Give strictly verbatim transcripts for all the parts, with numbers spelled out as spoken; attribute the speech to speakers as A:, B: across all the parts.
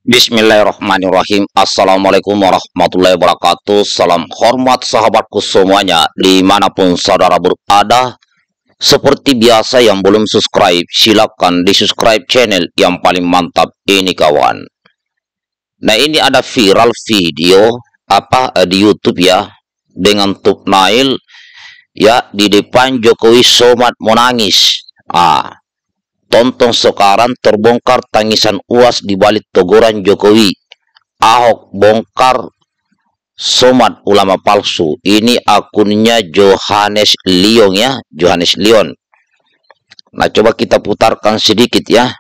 A: Bismillahirrahmanirrahim. Assalamualaikum warahmatullahi wabarakatuh. Salam hormat sahabatku semuanya dimanapun saudara berada. Seperti biasa, yang belum subscribe silakan di subscribe channel yang paling mantap ini kawan. Nah, ini ada viral video apa eh, di YouTube ya, dengan thumbnail ya, di depan Jokowi Somad menangis. Ah, tonton sekarang, terbongkar tangisan U A S di balik teguran Jokowi. Ahok bongkar Somad ulama palsu. Ini akunnya Johannes Leon ya, Johannes Leon. Nah, coba kita putarkan sedikit ya.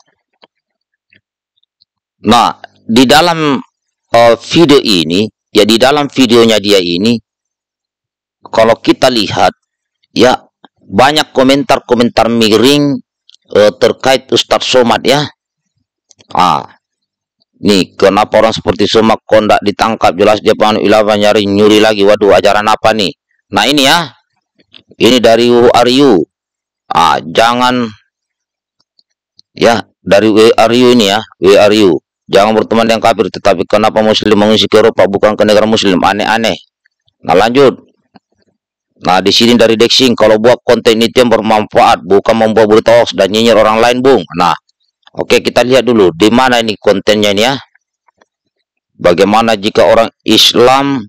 A: Nah, di dalam uh, video ini, ya di dalam videonya dia ini, kalau kita lihat ya, banyak komentar-komentar miring Uh, terkait Ustadz Somad ya. Ah, nih kenapa orang seperti Somad kondak ditangkap, jelas dia penganut ilafah, nyari nyuri lagi. Waduh, ajaran apa nih? Nah, ini ya, ini dari W R U. Ah, jangan ya, dari W R U ini ya, W R U. Jangan berteman dengan kafir, tetapi kenapa Muslim mengungsi ke Eropa bukan ke negara Muslim? Aneh-aneh. Nah, lanjut. Nah, di sini dari Dexing, kalau buat konten itu yang bermanfaat, bukan membuat berita hoax dan nyinyir orang lain, Bung. Nah, oke, kita lihat dulu di mana ini kontennya ini ya. Bagaimana jika orang Islam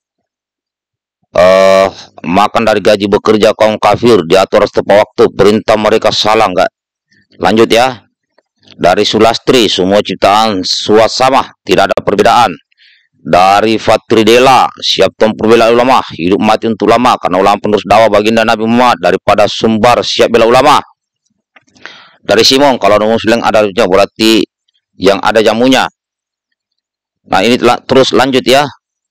A: uh, makan dari gaji bekerja kaum kafir, diatur tepat waktu, perintah mereka salah nggak? Lanjut ya. Dari Sulastri, semua ciptaan suat sama, tidak ada perbedaan. Dari Fatridela, siap tempur bela ulama, hidup mati untuk ulama, karena ulama penerus dakwah baginda Nabi Muhammad. Daripada Sumbar, siap bela ulama. Dari Simon, kalau muslim ada jamunya, berarti yang ada jamunya. Nah, ini telah, terus lanjut ya.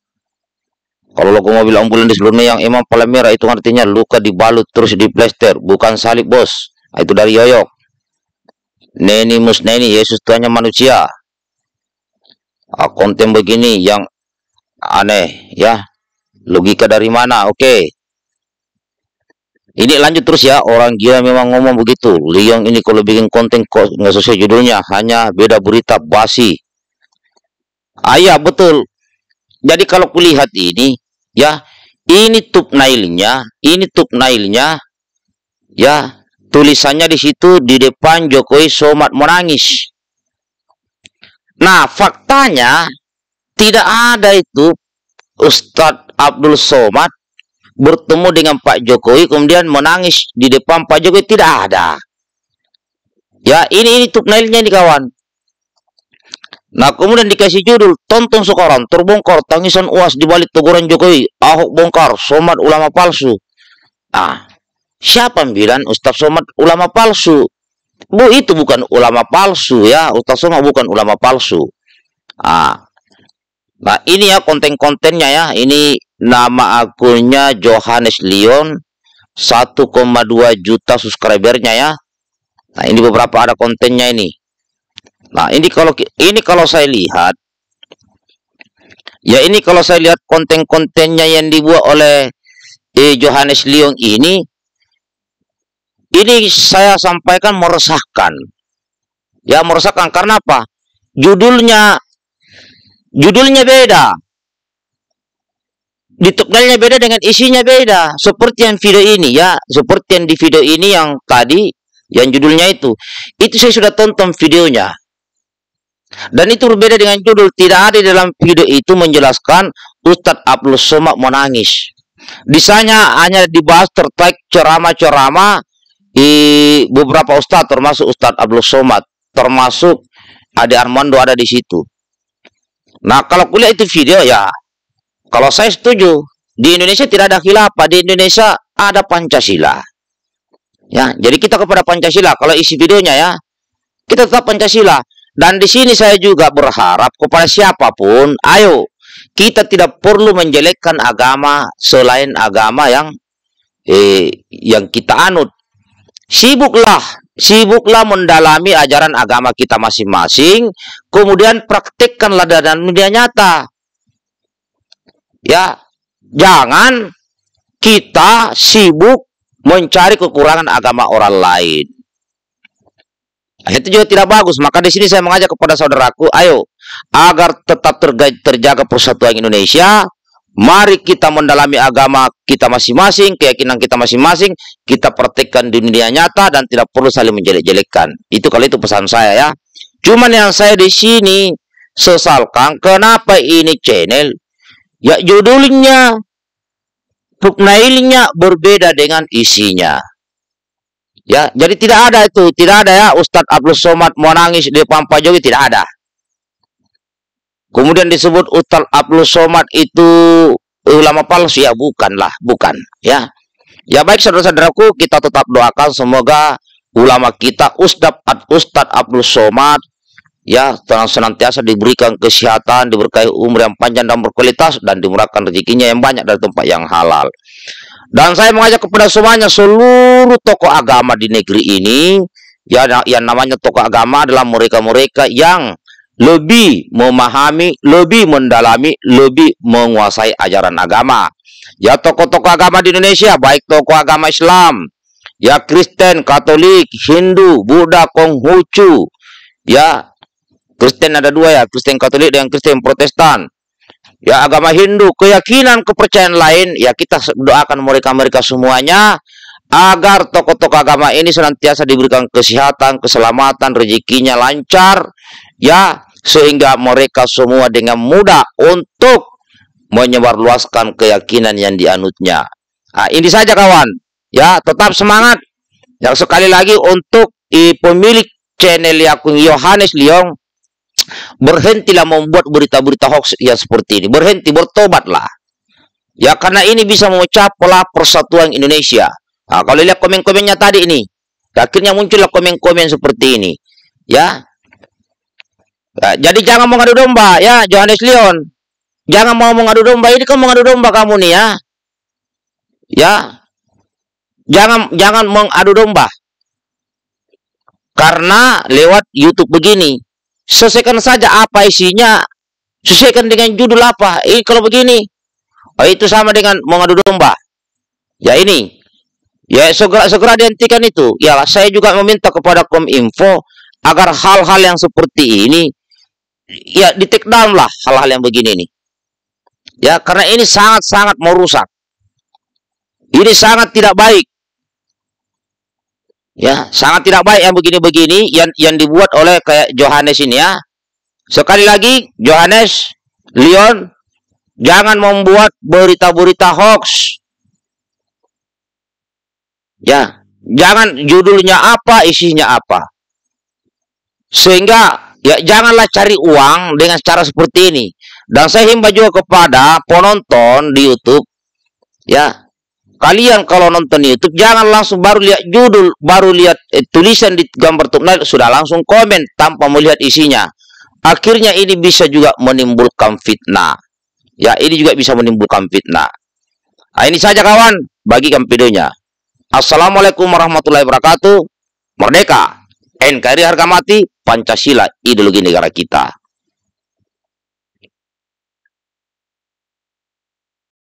A: Kalau logo mobil ambulan di sebelumnya yang imam paling merah, itu artinya luka dibalut terus diplester, bukan salib, bos. Nah, itu dari Yoyok. Neni Musneni, Yesus Tuhannya manusia. Ah, konten begini yang aneh ya, logika dari mana? Oke, ini lanjut terus ya. Orang gila memang ngomong begitu. Leon ini kalau bikin konten kok nggak sesuai judulnya, hanya beda berita basi. Ayah, betul. Jadi kalau kulihat ini ya, ini thumbnailnya, ini thumbnailnya ya, tulisannya di situ di depan Jokowi Somad menangis. Nah, faktanya tidak ada itu Ustadz Abdul Somad bertemu dengan Pak Jokowi kemudian menangis di depan Pak Jokowi, tidak ada. Ya, ini ini thumbnailnya nih kawan. Nah, kemudian dikasih judul, tonton sekarang, terbongkar tangisan U A S di balik teguran Jokowi. Ahok bongkar Somad ulama palsu. Ah, siapa yang bilang Ustadz Somad ulama palsu? Bu, itu bukan ulama palsu ya. Ustadz Somad bukan ulama palsu. Ah, nah, ini ya konten-kontennya ya. Ini nama akunnya Johannes Leon, satu koma dua juta subscribernya ya. Nah, ini beberapa ada kontennya ini. Nah, ini kalau ini kalau saya lihat ya, ini kalau saya lihat konten-kontennya yang dibuat oleh eh, Johannes Leon ini, ini saya sampaikan meresahkan. Ya, meresahkan karena apa? Judulnya judulnya beda. Di thumbnailnya beda dengan isinya beda. Seperti yang video ini ya, seperti yang di video ini yang tadi, yang judulnya itu. Itu saya sudah tonton videonya. Dan itu berbeda dengan judul. Tidak ada di dalam video itu menjelaskan Ustadz Abdul Somad menangis. Di sana hanya dibahas terkait ceramah-ceramah di beberapa ustadz, termasuk Ustadz Abdul Somad, termasuk Ade Armando ada di situ. Nah, kalau kuliah itu video ya, kalau saya setuju, di Indonesia tidak ada khilafah, di Indonesia ada Pancasila. Ya, jadi kita kepada Pancasila. Kalau isi videonya ya, kita tetap Pancasila. Dan di sini saya juga berharap kepada siapapun, ayo kita tidak perlu menjelekkan agama selain agama yang eh, yang kita anut. Sibuklah, sibuklah mendalami ajaran agama kita masing-masing, kemudian praktekkanlah dalam dunia nyata. Ya, jangan kita sibuk mencari kekurangan agama orang lain. Nah, itu juga tidak bagus. Maka di sini saya mengajak kepada saudaraku, ayo agar tetap terjaga persatuan Indonesia, mari kita mendalami agama kita masing-masing, keyakinan kita masing-masing, kita praktekkan di dunia nyata dan tidak perlu saling menjelek-jelekkan. Itu kalau itu pesan saya ya. Cuman yang saya di sini sesalkan, kenapa ini channel ya judulnya, thumbnailnya berbeda dengan isinya. Ya, jadi tidak ada itu, tidak ada ya Ustadz Abdul Somad mau nangis di depan Pak Jokowi, tidak ada. Kemudian disebut Ustadz Abdul Somad itu ulama palsu, ya bukanlah, bukan ya. Ya baik saudara-saudaraku, kita tetap doakan semoga ulama kita Ustadz Ustadz Abdul Somad ya senantiasa diberikan kesehatan, diberkahi umur yang panjang dan berkualitas, dan dimurahkan rezekinya yang banyak dari tempat yang halal. Dan saya mengajak kepada semuanya, seluruh tokoh agama di negeri ini, ya yang namanya tokoh agama adalah mereka-mereka yang lebih memahami, lebih mendalami, lebih menguasai ajaran agama. Ya tokoh-tokoh agama di Indonesia, baik tokoh agama Islam, ya Kristen, Katolik, Hindu, Buddha, Konghucu, ya Kristen ada dua ya, Kristen Katolik dan Kristen Protestan. Ya agama Hindu, keyakinan, kepercayaan lain, ya kita doakan mereka-mereka semuanya agar tokoh-tokoh agama ini senantiasa diberikan kesehatan, keselamatan, rezekinya lancar, ya sehingga mereka semua dengan mudah untuk menyebarluaskan keyakinan yang dianutnya. Nah, ini saja kawan, ya tetap semangat. Yang sekali lagi untuk i, pemilik channel Yakung Yohanes Liong, berhentilah membuat berita-berita hoax yang seperti ini. Berhenti, bertobatlah. Ya karena ini bisa memecah pola persatuan Indonesia. Nah, kalau lihat komen-komennya tadi ini, akhirnya muncullah komen-komen seperti ini. Ya. Nah, jadi jangan mengadu domba ya Yohanes Liong. Jangan mau mengadu domba, ini kan mengadu domba kamu nih ya. Ya. Jangan jangan mengadu domba. Karena lewat YouTube begini, sesuaikan saja apa isinya, sesuaikan dengan judul apa. Ini kalau begini, oh, itu sama dengan mengadu domba. Ya ini, ya segera segera dihentikan itu. Ya saya juga meminta kepada Kominfo agar hal-hal yang seperti ini, ya di take down lah hal-hal yang begini nih. Ya karena ini sangat-sangat merusak. Ini sangat tidak baik. Ya, sangat tidak baik yang begini-begini yang yang dibuat oleh kayak Yohanes ini ya. Sekali lagi, Yohanes Liong, jangan membuat berita-berita hoax. Ya, jangan judulnya apa, isinya apa. Sehingga ya janganlah cari uang dengan cara seperti ini. Dan saya himbau juga kepada penonton di YouTube, ya. Kalian kalau nonton YouTube jangan langsung baru lihat judul, baru lihat eh, tulisan di gambar thumbnail sudah langsung komen tanpa melihat isinya. Akhirnya ini bisa juga menimbulkan fitnah. Ya, ini juga bisa menimbulkan fitnah. Nah, ini saja kawan, bagikan videonya. Assalamualaikum warahmatullahi wabarakatuh. Merdeka, N K R I harga mati, Pancasila ideologi negara kita.